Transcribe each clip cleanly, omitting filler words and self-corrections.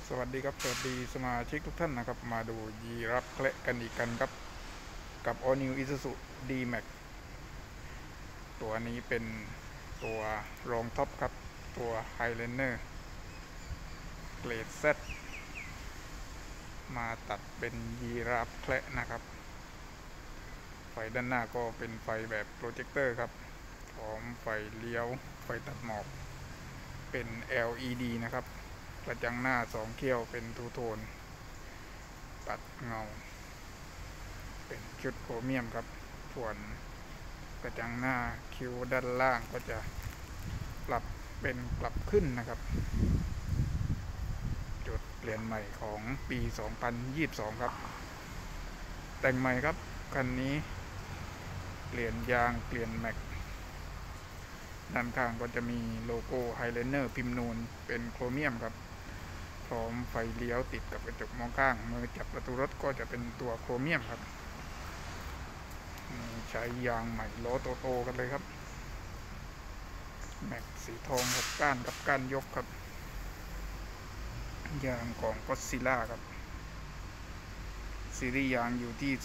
สวัสดีครับสวัสดีสมาชิกทุกท่านนะครับมาดูยีรับแคละกันอีกกันครับกับ All New Isuzu D-Max ตัวนี้เป็นตัวรองท็อปครับตัว Highlander เกรด Z มาตัดเป็นยีราฟแคละนะครับไฟด้านหน้าก็เป็นไฟแบบโปรเจคเตอร์ครับพร้อมไฟเลี้ยวไฟตัดหมอกเป็น LED นะครับกระจังหน้า2เขี้ยวเป็นทูโทนตัดเงาเป็นชุดโครเมียมครับส่วนกระจังหน้าคิ้วด้านล่างก็จะปรับเป็นปรับขึ้นนะครับจุดเปลี่ยนใหม่ของปี 2022 ครับแต่งใหม่ครับคันนี้เปลี่ยนยางเปลี่ยนแม็กด้านข้างก็จะมีโลโก้ Highlander พิมพ์นูนเป็นโครเมียมครับพร้อมไฟเลี้ยวติดกับกระจกมองข้างมือจับประตูรถก็จะเป็นตัวโครเมียมครับใช้ยางใหม่ล้อโตๆกันเลยครับแม็กสีทอง6ก้านกับก้านยกครับยางของก็อดซิลล่าครับซีรีส์ยางอยู่ที่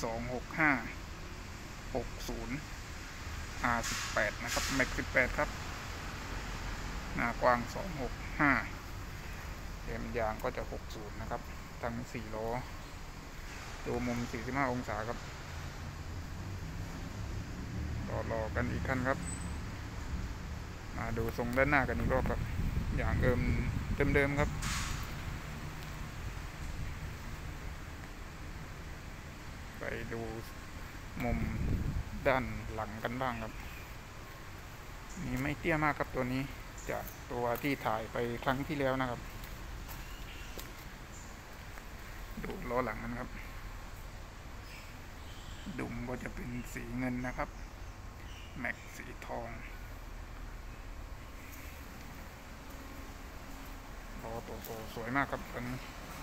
26560 R18 นะครับแม็ก18ครับหน้ากว้าง265เต็มยางก็จะ60นะครับทั้ง4ล้อดูมุม45องศาครับรอกันอีกขั้นครับมาดูทรงด้านหน้ากันอีกรอบครับอย่างเดิมครับไปดูมุมด้านหลังกันบ้างครับนี่ไม่เตี้ยมากครับตัวนี้จากตัวที่ถ่ายไปครั้งที่แล้วนะครับดูล้อหลังกันครับดุมก็จะเป็นสีเงินนะครับแม็กสีทองล้อโตสวยมากครับตัวนี้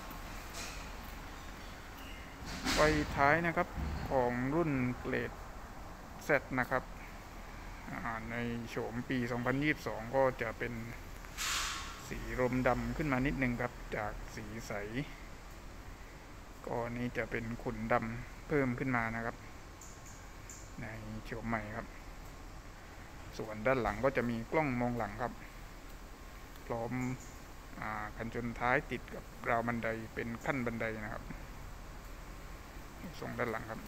ไฟท้ายนะครับของรุ่นเกรด Z นะครับในโฉมปี 2022 ก็จะเป็นสีรมดำขึ้นมานิดนึงครับจากสีใสก็นี้จะเป็นขุ่นดำเพิ่มขึ้นมานะครับในโฉมใหม่ครับส่วนด้านหลังก็จะมีกล้องมองหลังครับพร้อมกันชนท้ายติดกับราวบันไดเป็นขั้นบันไดนะครับส่งด้านหลังครับ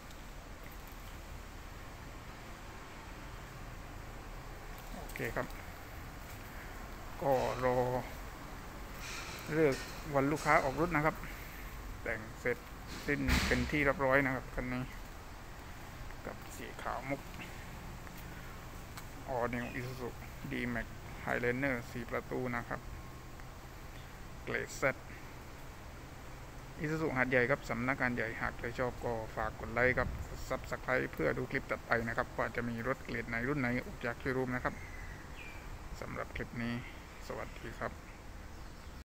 โอเคครับก็รอเลือกวันลูกค้าออกรถนะครับแต่งเสร็จสิ้นเป็นที่เรียบร้อยนะครับคันนี้กับสีขาวมุก All New Isuzu D-Max Highlander 4 ประตูนะครับเกรด Z Isuzu หาดใหญ่ครับสำนักงานใหญ่หากใครชอบก็ฝากกดไลค์ครับกด Subscribe เพื่อดูคลิปต่อไปนะครับว่าจะมีรถเกรดไหนรุ่นไหนออกจากโชว์รูมนะครับสำหรับคลิปนี้สวัสดีครับ